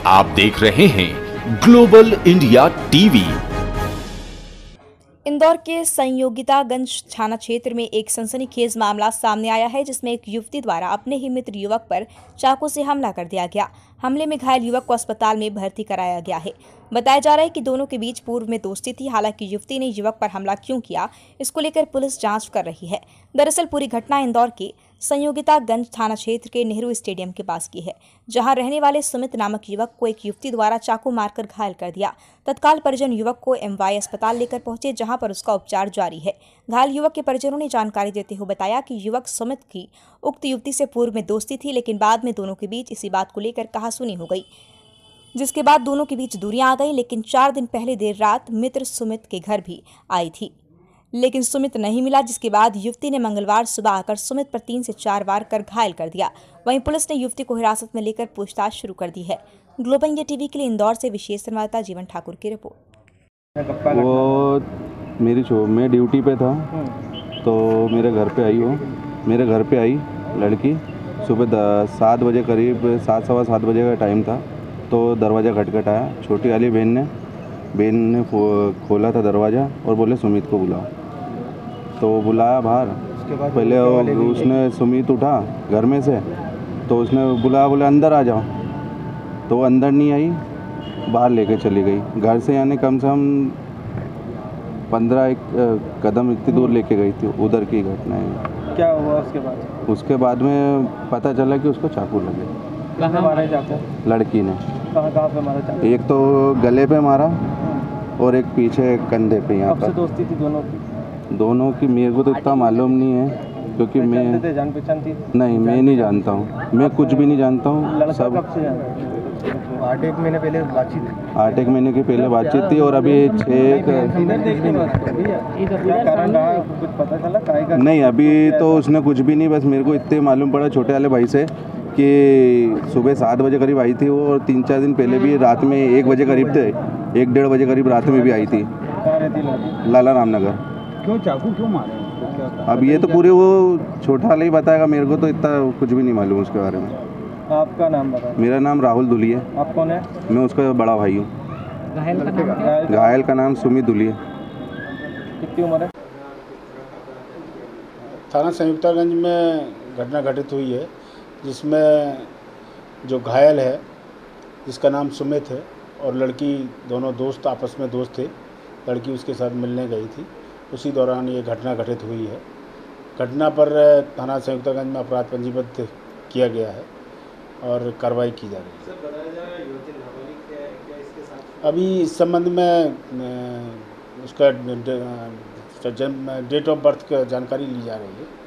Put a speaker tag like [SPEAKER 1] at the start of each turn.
[SPEAKER 1] आप देख रहे हैं ग्लोबल इंडिया टीवी।
[SPEAKER 2] इंदौर के संयोगितागंज थाना क्षेत्र में एक सनसनीखेज मामला सामने आया है, जिसमें एक युवती द्वारा अपने ही मित्र युवक पर चाकू से हमला कर दिया गया। हमले में घायल युवक को अस्पताल में भर्ती कराया गया है। बताया जा रहा है कि दोनों के बीच पूर्व में दोस्ती थी। हालांकि युवती ने युवक पर हमला क्यों किया, इसको लेकर पुलिस जांच कर रही है। दरअसल पूरी घटना इंदौर के संयोगितागंज थाना क्षेत्र के नेहरू स्टेडियम के पास की है, जहां रहने वाले सुमित नामक युवक को एक युवती द्वारा चाकू मारकर घायल कर दिया। तत्काल परिजन युवक को एमवाई अस्पताल लेकर पहुंचे, जहां पर उसका उपचार जारी है। घायल युवक के परिजनों ने जानकारी देते हुए बताया कि युवक सुमित की उक्त युवती से पूर्व में दोस्ती थी, लेकिन बाद में दोनों के बीच इसी बात को लेकर कहासुनी हो गई, जिसके बाद दोनों के बीच दूरियां आ गई। लेकिन 4 दिन पहले देर रात मित्र सुमित के घर भी आई थी, लेकिन सुमित नहीं मिला, जिसके बाद युवती ने मंगलवार सुबह आकर सुमित पर 3 से 4 बार कर घायल कर दिया। वहीं पुलिस ने युवती को हिरासत में लेकर पूछताछ शुरू कर दी है। ग्लोबल इंडिया टीवी के लिए इंदौर से विशेष संवाददाता जीवन ठाकुर की रिपोर्ट।
[SPEAKER 3] वो मैं ड्यूटी पे था तो मेरे घर पे आई, वो मेरे घर पे आई लड़की सुबह 7 बजे करीब, 7 सवा 7 बजे का टाइम था। तो दरवाज़ा खटखटाया। छोटी वाली बहन ने खोला था दरवाज़ा और बोले सुमित को बुलाओ। तो बुलाया बाहर। पहले उसने सुमित उठा घर में से, तो उसने बुलाया, बोले अंदर आ जाओ। तो वो अंदर नहीं आई, बाहर लेके चली गई। घर से यानी कम से कम 15 कदम इतनी दूर लेके गई थी। उधर की घटना है।
[SPEAKER 4] क्या हुआ उसके बाद
[SPEAKER 3] में पता चला कि उसको चाकू लगे।
[SPEAKER 4] कहाँ मारा चाकू?
[SPEAKER 3] लड़की ने।
[SPEAKER 4] कहाँ पे मारा चाकू?
[SPEAKER 3] एक तो गले पे मारा और एक पीछे कंधे पे। यहाँ पर
[SPEAKER 4] दोस्ती थी
[SPEAKER 3] दोनों की मेरे को तो इतना मालूम नहीं है, क्योंकि मैं
[SPEAKER 4] जान पहचान थी नहीं,
[SPEAKER 3] मैं नहीं जानता हूँ। मैं कुछ भी नहीं जानता हूँ। सब
[SPEAKER 4] 8-1 महीने पहले बातचीत
[SPEAKER 3] 8-1 महीने की पहले बातचीत थी और अभी 6
[SPEAKER 4] कुछ पता चला
[SPEAKER 3] नहीं। अभी तो उसने कुछ भी नहीं, बस मेरे को इतने मालूम पड़ा छोटे वाले भाई से कि सुबह 7 बजे करीब आई थी वो, और 3-4 दिन पहले भी रात में 1 बजे करीब थे, 1-1:30 बजे करीब रात में भी आई थी। लाला रामनगर।
[SPEAKER 4] क्यों चाकू क्यों मारे?
[SPEAKER 3] अब ये तो पूरे वो छोटा वाला ही बताएगा, मेरे को तो इतना कुछ भी नहीं मालूम उसके बारे में।
[SPEAKER 4] आपका नाम बताओ।
[SPEAKER 3] मेरा नाम राहुल दुलिया।
[SPEAKER 4] आप कौन है?
[SPEAKER 3] मैं उसका बड़ा भाई हूँ। घायल का नाम सुमित दुलिया।
[SPEAKER 4] कितनी उम्र है?
[SPEAKER 5] थाना संयुक्तागंज में घटना घटित हुई है, जिसमें जो घायल है जिसका नाम सुमित है और लड़की, दोनों दोस्त आपस में दोस्त थे। लड़की उसके साथ मिलने गई थी, उसी दौरान ये घटना घटित हुई है। घटना पर थाना संयुक्तागंज में अपराध पंजीबद्ध किया गया है और कार्रवाई की जा रही है। अभी इस संबंध में उसका डेट ऑफ बर्थ की जानकारी ली जा रही है।